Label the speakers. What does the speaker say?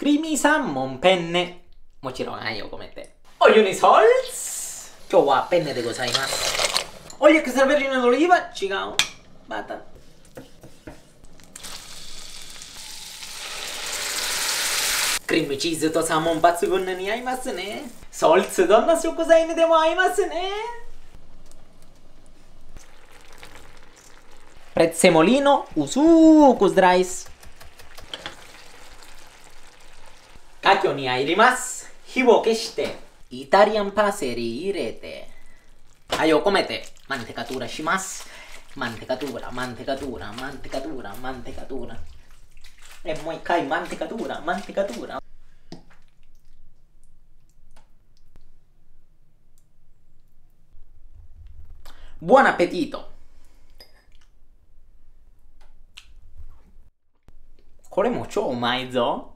Speaker 1: creamy salmon penne もちろん愛を込めてお湯にソルツ今日はペンネでございます。オリエクストラベルジンのオリーブ違うバタークリームチーズとサーモン抜群に合いますね。ソルツどんな食材にでも合いますね。プレッツェモリーノウスークスライスカキョに入ります。火を消してイタリアンパセリ入れて愛を込めてマンテカトゥーラします。マンテカトゥーラマンテカトゥーラマンテカトゥーラマンテカトゥーラもう一回マンテカトゥーラマンテカトゥーラBuon appetito! これも超うまいぞ。